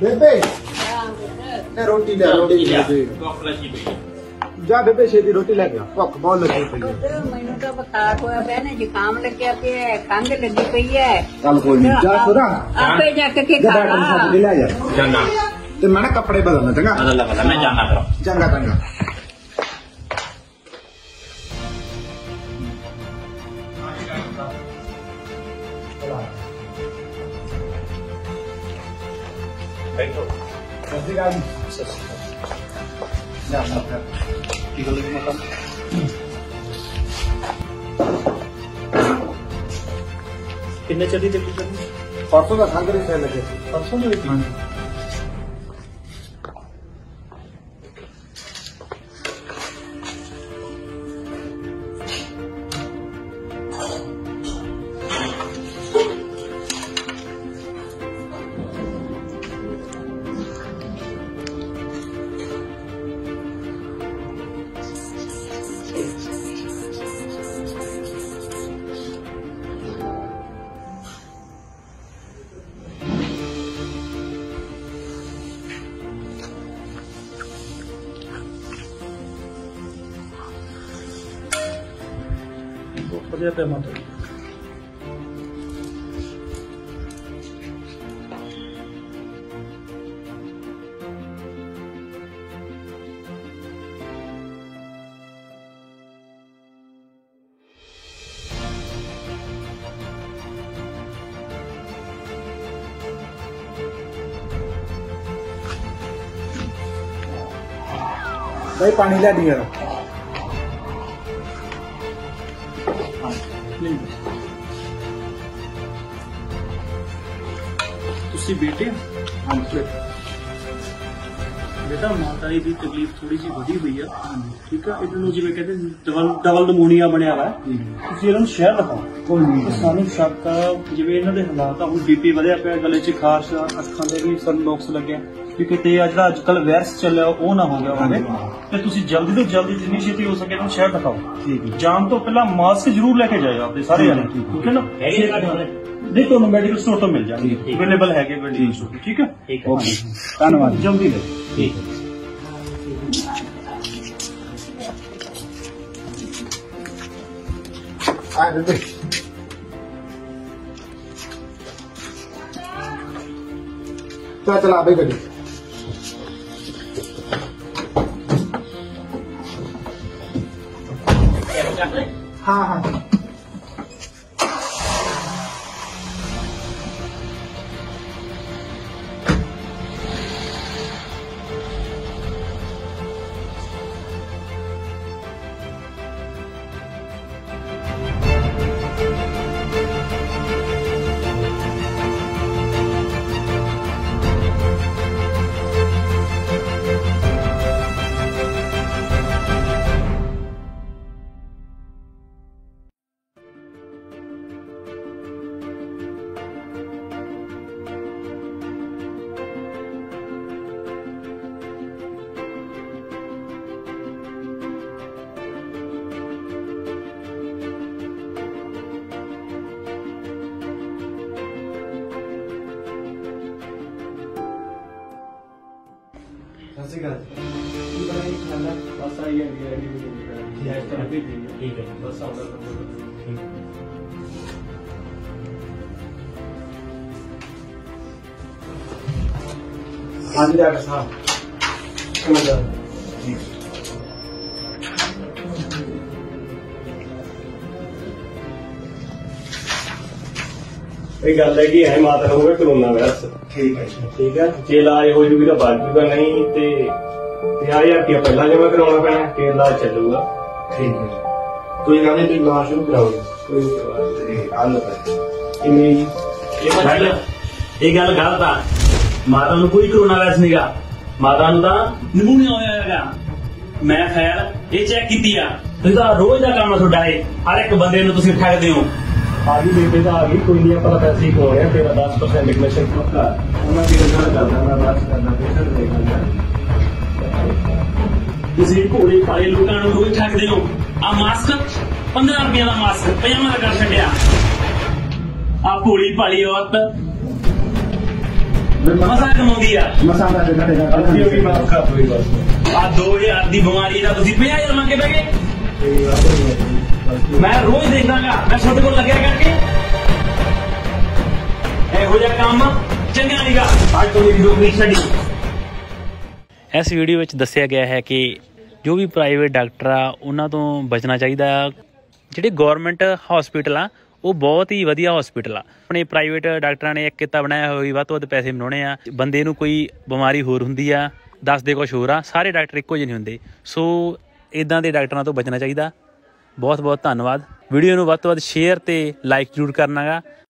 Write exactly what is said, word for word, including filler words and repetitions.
बेबे रोटी ले रोटी ले जा बेबे छेती रोटी ले गया भुख बहुत लगी पई है मैनू तो बुखार होया पिया ने जुकाम लग्या पिया खंघ लगी पई है चल कोई नहीं जा सुरा आपे जाके के खा ले जा जाना ते मैं ना कपड़े बदलना चंगा बदल बदल मैं जाना करो चंगा चंगा बैठो सस्ती गाड़ी जा मत की गल मत कितने चली चली परसों का खंघ नहीं सह लगे परसों में पे मत भाई पानी ले दिया तुसी बेटे हाँ बेटा माता जी की तकलीफ थोड़ी सी वधी हुई है ठीक है इन्होंने जिवें कहते डबल डबल नमूनिया बनया हुआ है ਤੁਸੀਂ ਇਹਨਾਂ ਨੂੰ ਸ਼ਹਿਰ ਦਿਖਾਓ ਕੋਈ ਨਹੀਂ ਸਾਨੂੰ ਸ਼ੱਕ ਆ ਜਿਵੇਂ ਇਹਨਾਂ ਦੇ ਹਾਲਾਤ ਆ ਹੁਣ ਬੀਪੀ ਵਧਿਆ ਪਿਆ ਗਲੇ 'ਚ ਖਾਰਸ਼ ਅੱਖਾਂ ਦੇ ਵੀ ਸਨ ਨੁਕਸ ਲੱਗਿਆ ਵੀ ਕਿਤੇ ਆ ਜਿਹੜਾ ਅੱਜ ਕੱਲ ਵਾਇਰਸ ਚੱਲਿਆ ਉਹ ਨਾ ਹੋ ਗਿਆ ਹੋਵੇ ਤੇ ਤੁਸੀਂ ਜਲਦੀ ਤੋਂ ਜਲਦੀ ਜਿੰਨੀ ਛੇਤੀ ਹੋ ਸਕੇ ਇਹਨਾਂ ਨੂੰ ਸ਼ਹਿਰ ਦਿਖਾਓ ਠੀਕ ਹੈ ਜਾਣ ਤੋਂ ਪਹਿਲਾਂ ਮਾਸਕ ਜ਼ਰੂਰ ਲੈ ਕੇ ਜਾਇਓ ਆਪਣੇ ਸਾਰੇ ਜਣੇ ਠੀਕ ਹੈ ਨਾ नहीं तो मेडिकल स्टोर तो मिल जाएंगे अवेलेबल है मेडिकल स्टोर ठीक है ओके धन्यवाद जल्दी ले ठीक है आ बेबे चला चला भाई गड्डी हाँ हाँ ठीक है बस हाँ जी डॉक्टर साहब गल है कि है माता होगा कोरोना वायरस ठीक है ठीक है जे इलाज हो जूगी तो बच जूगा नहीं तो पंजाह हजार रुपया पहला जमा करवाना पैना फिर इलाज चलूगा ठीक है कोई गल नहीं तुम इलाज शुरू कराओगे कोई हल ये गल गलत आ माता नूं कोई कोरोना वायरस नहीं गा माता नूं तां नमूनिया होया हैगा मैं खैर ये चेक कीती आ तुसीं तां रोज दा काम तुहाडा है हर एक बंदे नूं तुसीं ठगदे हो आ गई बेटे तो आ गई कोई नहीं पता पैसे ही कौन है तेरा दस परसेंट कमीशन पक्का उन्होंने की गल करदा मैं बात करना पेशेंट देखना ਤੁਸੀਂ ਭੋਲੇ ਭਾਲੇ ਲੋਕਾਂ ਨੂੰ ਰੋਜ਼ ਠੱਗਦੇ ਹੋ ਆ ਮਾਸਕ पंद्रह रुपया का मास्क पजामा कर छड्या आ भोली भाली औरत ਮਸਾ ਕਮਾਉਂਦੀ ਆ ਮਸਾਂ ਦਾ ਤੇ ਘਟੇ ਦਾ ਅੱਧੀ ਹੋ ਗਈ ਮਾਫ ਕਰ ਦੋ ਬਸ ਆ ਦੋ ਹਜ਼ਾਰ ਦੀ ਬਿਮਾਰੀ ਦਾ ਤੁਸੀਂ ਪੰਜਾਹ ਹਜ਼ਾਰ ਮੰਗੇ ਪੈ ਗਏ। ਇਹ ਵਾਰ ਬਸ ਮੈਂ ਰੋਜ਼ ਦੇਖਦਾਗਾ, ਮੈਂ ਤੁਹਾਡੇ ਕੋਲ ਲੱਗਿਆ ਕਰਕੇ ਇਹੋ ਜਿਹਾ ਕੰਮ ਚੰਗਾ ਨਹੀਂਗਾ। ਅੱਜ ਤੋਂ ਮੇਰੀ ਨੌਕਰੀ ਛੱਡੀ। ਇਸ ਵੀਡੀਓ ਵਿੱਚ ਦੱਸਿਆ ਗਿਆ ਹੈ ਕਿ ਜੋ ਵੀ ਪ੍ਰਾਈਵੇਟ ਡਾਕਟਰ ਆ ਉਹਨਾਂ ਤੋਂ ਬਚਣਾ ਚਾਹੀਦਾ। ਜਿਹੜੇ ਗੌਰਮੈਂਟ ਹਸਪੀਟਲ ਆ ਉਹ ਬਹੁਤ ਹੀ ਵਧੀਆ ਹਸਪੀਟਲ ਆ। ਆਪਣੇ ਪ੍ਰਾਈਵੇਟ ਡਾਕਟਰਾਂ ਨੇ ਇੱਕ ਕਿੱਤਾ ਬਣਾਇਆ ਹੋਇਆ, ਵੱਧ ਤੋਂ ਵੱਧ ਪੈਸੇ ਬਣਾਉਣੇ ਆ। ਬੰਦੇ ਨੂੰ ਕੋਈ ਬਿਮਾਰੀ ਹੋਰ ਹੁੰਦੀ ਆ, ਦੱਸਦੇ ਕੁਛ ਹੋਰ ਆ। ਸਾਰੇ ਡਾਕਟਰ ਇੱਕੋ ਜਿਹੇ ਨਹੀਂ ਹੁੰਦੇ, ਸੋ ਇੱਦਾਂ ਦੇ ਡਾਕਟਰਾਂ ਤੋਂ ਬਚਣਾ ਚਾਹੀਦਾ। ਬਹੁਤ ਬਹੁਤ ਧੰਨਵਾਦ। ਵੀਡੀਓ ਨੂੰ ਵੱਧ ਤੋਂ ਵੱਧ ਸ਼ੇਅਰ ਤੇ ਲਾਈਕ ਜ਼ਰੂਰ ਕਰਨਾ ਗਾ।